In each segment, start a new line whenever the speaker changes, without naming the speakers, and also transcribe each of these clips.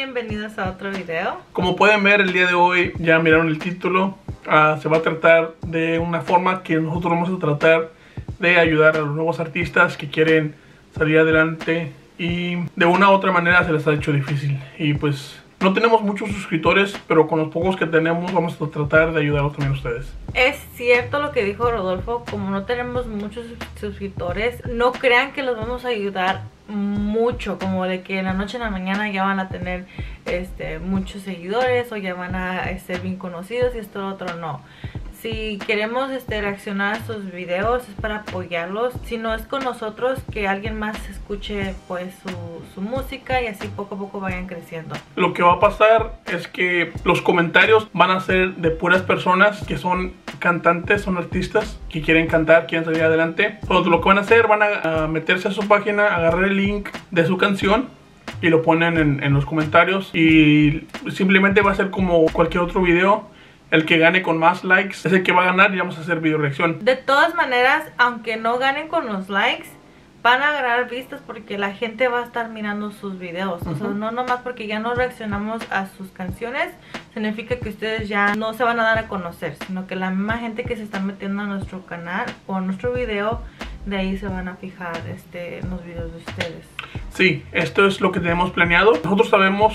bienvenidos a otro video.
Como pueden ver, el día de hoy ya miraron el título. Se va a tratar de una forma que nosotros vamos a tratar de ayudar a los nuevos artistas que quieren salir adelante y de una u otra manera se les ha hecho difícil. Y pues no tenemos muchos suscriptores, pero con los pocos que tenemos vamos a tratar de ayudarlos también a ustedes.
Es cierto lo que dijo Rodolfo, como no tenemos muchos suscriptores, no crean que los vamos a ayudar mucho, como de que en la noche en la mañana ya van a tener muchos seguidores o ya van a ser bien conocidos y esto otro no. Si queremos reaccionar a sus videos es para apoyarlos. Si no es con nosotros, que alguien más escuche pues su música y así poco a poco vayan creciendo.
Lo que va a pasar es que los comentarios van a ser de puras personas que son cantantes, son artistas que quieren cantar, quieren salir adelante. Entonces, lo que van a hacer, van a meterse a su página, agarrar el link de su canción y lo ponen en los comentarios, y simplemente va a ser como cualquier otro video. El que gane con más likes es el que va a ganar y vamos a hacer video reacción.
De todas maneras, aunque no ganen con los likes, van a ganar vistas porque la gente va a estar mirando sus videos. O sea, no nomás porque ya no reaccionamos a sus canciones significa que ustedes ya no se van a dar a conocer, sino que la misma gente que se está metiendo a nuestro canal o a nuestro video, de ahí se van a fijar en los videos de ustedes.
Sí, esto es lo que tenemos planeado. Nosotros sabemos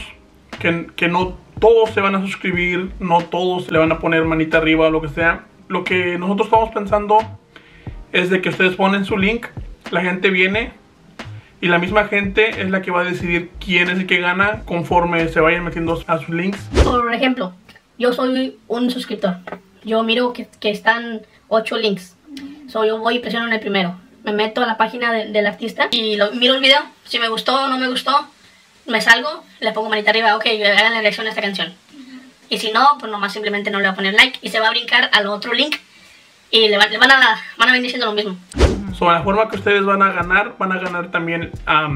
que no todos se van a suscribir, no todos le van a poner manita arriba o lo que sea. Lo que nosotros estamos pensando es de que ustedes ponen su link, la gente viene y la misma gente es la que va a decidir quién es el que gana conforme se vayan metiendo a sus links.
Por ejemplo, yo soy un suscriptor, yo miro que están 8 links, yo voy y presiono en el primero, me meto a la página del artista y miro el video, si me gustó o no me gustó, me salgo, le pongo manita arriba, ok, hagan la reacción a esta canción. Y si no, pues nomás simplemente no le va a poner like y se va a brincar al otro link y le van a venir diciendo lo mismo.
Sobre la forma que ustedes van a ganar también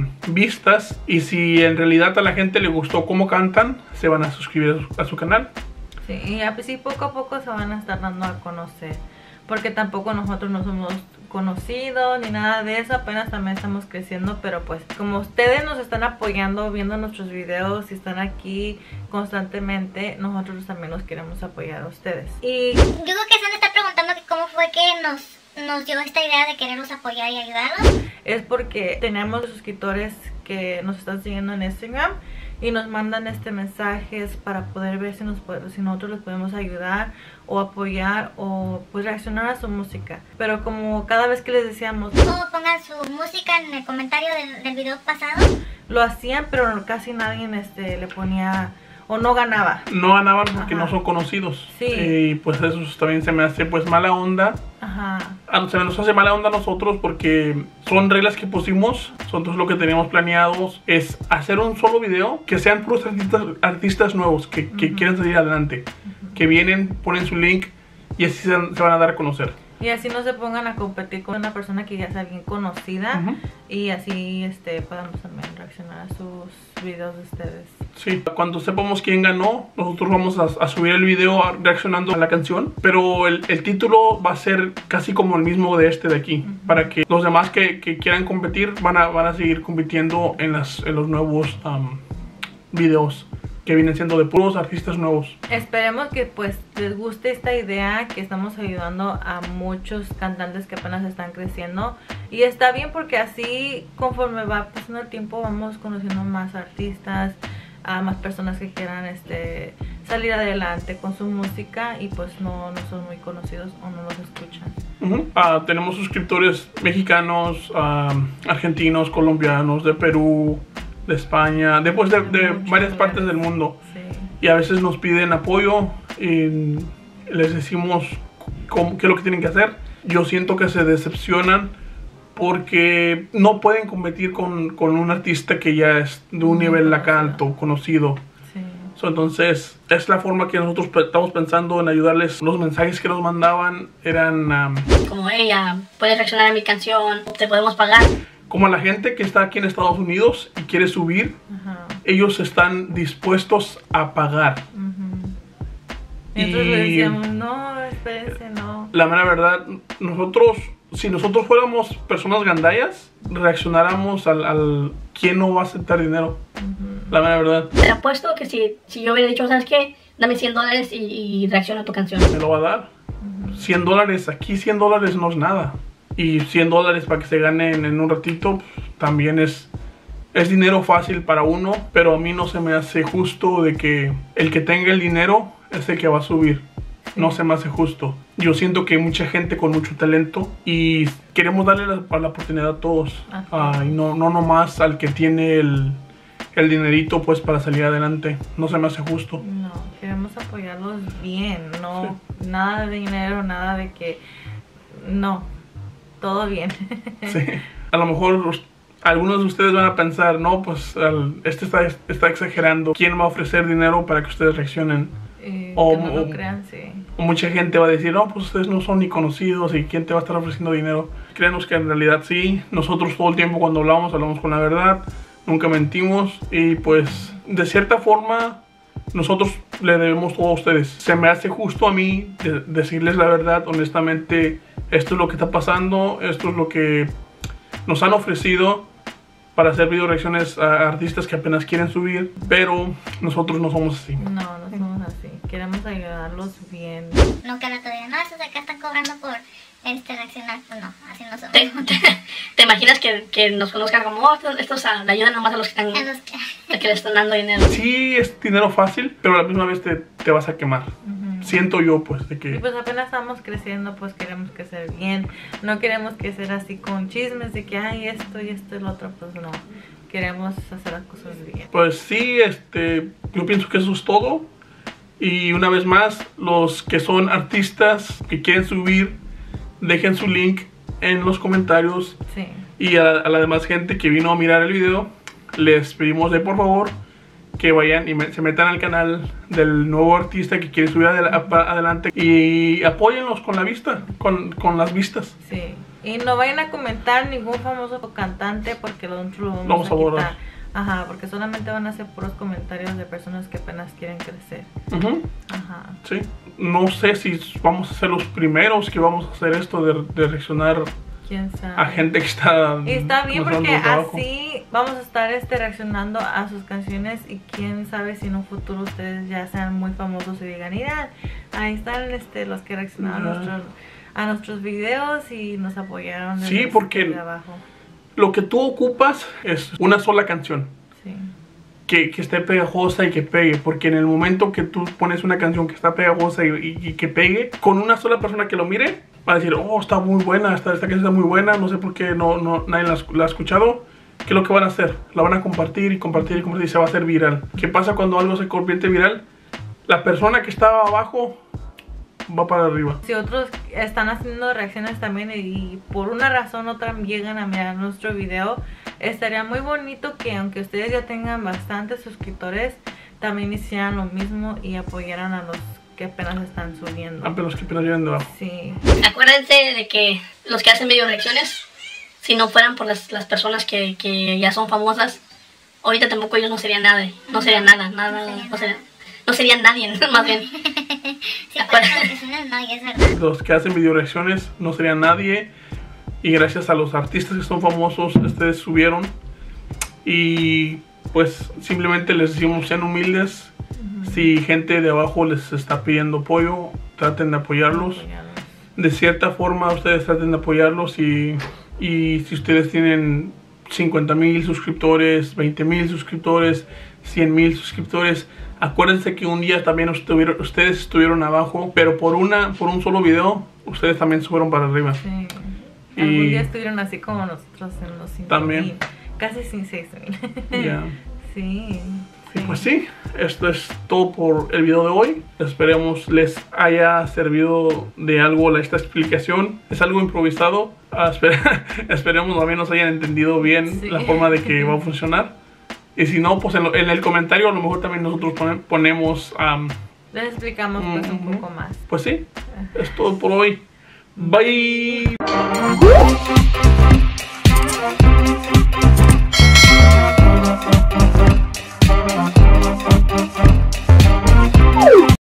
vistas, y si en realidad a la gente le gustó cómo cantan, se van a suscribir a su canal.
Sí, y así poco a poco se van a estar dando a conocer, porque tampoco nosotros no somos conocidos ni nada de eso, apenas también estamos creciendo, pero pues como ustedes nos están apoyando viendo nuestros videos y están aquí constantemente, nosotros también los queremos apoyar a ustedes. Y
yo creo que se han de estar preguntando que cómo fue que nos dio esta idea de quererlos apoyar y ayudarlos.
Es porque tenemos suscriptores que nos están siguiendo en Instagram y nos mandan mensajes para poder ver si nosotros les podemos ayudar o apoyar o pues reaccionar a su música. Pero como cada vez que les decíamos
Pongan su música en el comentario del video pasado,
lo hacían, pero casi nadie le ponía o no ganaba.
No ganaban porque no son conocidos.
Sí.
Y pues eso también se me hace pues mala onda.
Ajá.
Se nos hace mala onda a nosotros porque son reglas que pusimos. Nosotros lo que teníamos planeados es hacer un solo video que sean puros artistas nuevos que quieren salir adelante, que vienen, ponen su link y así se van a dar a conocer.
Y así no se pongan a competir con una persona que ya sea bien conocida. Y así podamos también reaccionar a sus videos de ustedes.
Sí, cuando sepamos quién ganó, nosotros vamos a subir el video reaccionando a la canción. Pero el título va a ser casi como el mismo de aquí, para que los demás que quieran competir van a seguir compitiendo en los nuevos videos que vienen siendo de puros artistas nuevos.
Esperemos que pues les guste esta idea, que estamos ayudando a muchos cantantes que apenas están creciendo. Y está bien porque así conforme va pasando el tiempo vamos conociendo más artistas, a más personas que quieran salir adelante con su música y pues no son muy conocidos o no los escuchan.
Tenemos suscriptores mexicanos, argentinos, colombianos, de Perú, de España, después de varias partes del mundo.
Sí.
Y a veces nos piden apoyo y les decimos qué es lo que tienen que hacer. Yo siento que se decepcionan porque no pueden competir con un artista que ya es de un nivel acá alto, conocido.
Sí.
Entonces es la forma que nosotros estamos pensando en ayudarles. Los mensajes que nos mandaban eran
como ella, puedes reaccionar a mi canción, te podemos pagar.
Como a la gente que está aquí en Estados Unidos y quiere subir, ellos están dispuestos a pagar.
Entonces le decíamos, no, espérense, no.
La mera verdad, si nosotros fuéramos personas gandallas, reaccionáramos al quién no va a aceptar dinero. La mera verdad.
Te apuesto que si yo hubiera dicho, ¿sabes qué? Dame $100 y reacciona a tu canción.
Me lo va a dar. $100, aquí $100 no es nada. Y $100 para que se ganen en un ratito, también es dinero fácil para uno. Pero a mí no se me hace justo de que el que tenga el dinero es el que va a subir. No se me hace justo. Yo siento que hay mucha gente con mucho talento y queremos darle la oportunidad a todos. Y no nomás al que tiene el dinerito pues para salir adelante. No se me hace justo.
No, queremos apoyarlos bien. No, nada de dinero, nada de que... No, todo bien.
Sí. A lo mejor algunos de ustedes van a pensar, no, pues este está exagerando. ¿Quién va a ofrecer dinero para que ustedes reaccionen?
O no lo crean, sí.
Mucha gente va a decir, no, pues ustedes no son ni conocidos y ¿quién te va a estar ofreciendo dinero? Créanos que en realidad sí. Nosotros todo el tiempo cuando hablamos con la verdad. Nunca mentimos y pues de cierta forma nosotros le debemos todo a ustedes. Se me hace justo a mí decirles la verdad, honestamente. Esto es lo que está pasando, esto es lo que nos han ofrecido para hacer video reacciones a artistas que apenas quieren subir, pero nosotros no somos así.
No somos así. Queremos ayudarlos bien.
No, que no te digan, no, estos de acá están cobrando por reaccionar. Pues no, así no somos.
¿Te imaginas que nos conozcan como, estos le ayudan nomás a los que le están dando dinero?
Sí, es dinero fácil, pero a la misma vez te vas a quemar. Siento yo pues de que...
Y pues apenas estamos creciendo, pues queremos que sea bien. No queremos que sea así con chismes de que hay esto y esto y lo otro, pues no. Queremos hacer las cosas bien.
Pues sí, yo pienso que eso es todo. Y una vez más, los que son artistas que quieren subir, dejen su link en los comentarios.
Sí.
Y a la demás gente que vino a mirar el video, les pedimos de por favor que vayan y se metan al canal del nuevo artista que quiere subir adelante y apóyenlos con la vista, con las vistas.
Sí. Y no vayan a comentar ningún famoso cantante porque lo vamos a
borrar.
quitar. Ajá, porque solamente van a ser puros comentarios de personas que apenas quieren crecer. Ajá.
Sí. No sé si vamos a ser los primeros que vamos a hacer esto de reaccionar
¿Quién sabe?
A gente que está...
Y está bien porque así vamos a estar reaccionando a sus canciones y quién sabe si en un futuro ustedes ya sean muy famosos y digan, mira, ahí están los que reaccionaron a nuestros videos y nos apoyaron.
Sí, porque de abajo. Lo que tú ocupas es una sola canción.
Sí.
Que esté pegajosa y que pegue. Porque en el momento que tú pones una canción que está pegajosa y que pegue, con una sola persona que lo mire, va a decir, oh, está muy buena, esta canción está muy buena, no sé por qué nadie la ha escuchado. ¿Qué es lo que van a hacer? La van a compartir y compartir y compartir y se va a hacer viral. ¿Qué pasa cuando algo se convierte viral? La persona que estaba abajo va para arriba.
Si otros están haciendo reacciones también y por una razón u otra llegan a mirar nuestro video, estaría muy bonito que aunque ustedes ya tengan bastantes suscriptores, también hicieran lo mismo y apoyaran a los que apenas están subiendo.
A los que apenas vienen de abajo.
Sí.
Acuérdense de que los que hacen video reacciones, si no fueran por las personas que ya son famosas, ahorita tampoco ellos no serían nada, no serían nada, no serían nadie, más bien.
Sí, no, es verdad.
Los que hacen video reacciones no serían nadie. Y gracias a los artistas que son famosos, ustedes subieron. Y pues simplemente les decimos, sean humildes. Si gente de abajo les está pidiendo apoyo, traten de apoyarlos. De cierta forma ustedes traten de apoyarlos. Y si ustedes tienen 50,000 suscriptores, 20,000 suscriptores, 100,000 suscriptores, acuérdense que un día también ustedes estuvieron abajo, pero por un solo video, ustedes también subieron para arriba.
Sí. Algún día estuvieron así como nosotros en los 5,000.
También.
Casi sin 6,000.
Ya.
Sí.
Y pues sí, esto es todo por el video de hoy. Esperemos les haya servido de algo esta explicación. Es algo improvisado. Esperemos también nos hayan entendido bien la forma de que va a funcionar. Y si no, pues en el comentario a lo mejor también nosotros ponemos...
les explicamos pues un poco más.
Pues sí, es todo por hoy. Bye.